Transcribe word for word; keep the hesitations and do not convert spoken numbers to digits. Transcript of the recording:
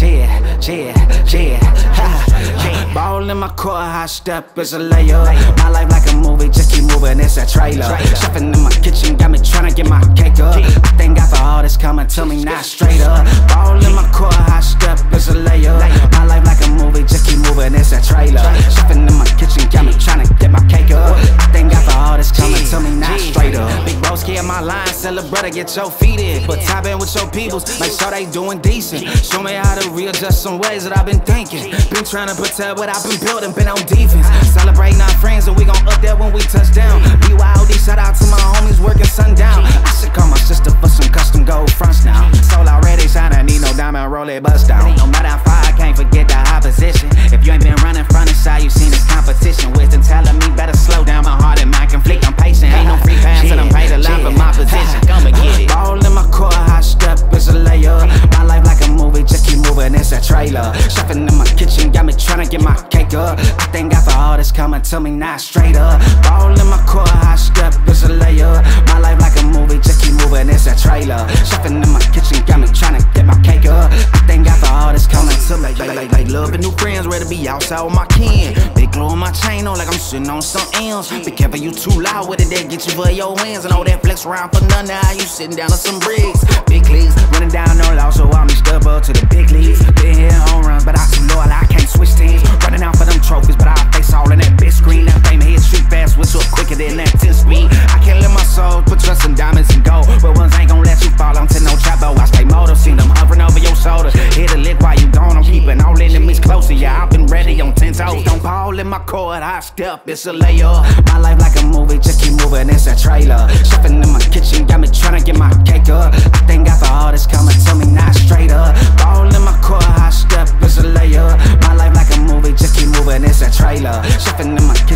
yeah, yeah, yeah, ha, ball in my court, high step is a layup. My life like a movie, just keep moving, it's a trailer. Chefing in my kitchen, got me tryna get my cake up. I thank God for all this coming to me, not straight up. Ball in my court, high step is a layup. My life like a movie, just keep moving, it's a trailer. Chefing in my kitchen, got me tryna get my cake up. I thank God for all this coming to me, not straight up. Big broski in my line, sell a brother, get your feet in. But tap in with your peoples, make sure they doing decent. Show me how to readjust some ways that I've been thinking. Been trying to protect what I've been building, been on defense. Celebrating our friends and we gon' up there when we touch down. B Y O D, shout out to my homies working sundown. I should call my sister for some custom gold fronts now. Soul already shining, need no diamond, roll it, bust down. No matter how far, I can't forget the opposition. If you ain't been running front and side, you seen this competition. Wisdom telling me better slow down, my heart and mind conflict. I'm patient, ain't no free pass, and I'm paid a lot for my position. Come and get it. Ball in my court, high step is a layup. My life like a movie, just keep moving, it's a trailer. Shopping in my kitchen, got me tryna get my cake up. I thank God for all this coming to me, not straight up. Ball in my court, high step is a layup. My life like a movie, just keep moving, it's a trailer. Shopping in my kitchen, got me tryna get my cake up. I thank God for all this coming to me. Like, like, like love and new friends, ready to be outside with my kin. Big glow on my chain on like I'm sitting on something else. Be careful, you too loud with it, they get you for your wins. And all that flex around for none, now you sitting down on some bricks. Big leagues, running down no loss, so I'm step up to the big leagues. Been here home runs, but I too loyal, I can't switch teams. Running out for them trophies, but I face all in that big screen. That fame hit street fast, whistle quicker than that ten speed. I can't let my soul put trust in diamonds and gold, but ones ain't gon' let you fall onto no trap. But I stay motor, seen them hovering over your shoulders. Hit a lick while you gone, I'm keeping all enemies closer. Yeah, I've been ready on ten toes. Don't ball in my court, high step, it's a layup. My life like a movie, just keep moving, it's a trailer. Chefing in my kitchen, got me tryna get my cake up. I thank God for all this coming to me, not straight up. Ball in my court, high step, it's a layup. My life like a movie, just keep moving, it's a trailer. Chefing in my